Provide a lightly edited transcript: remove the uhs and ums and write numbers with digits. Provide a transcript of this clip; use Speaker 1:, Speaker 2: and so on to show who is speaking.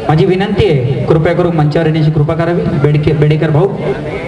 Speaker 1: माझी विनंती आहे कृपया करून मंचावर येण्याची कृपा करावी। बेडेकर भाऊ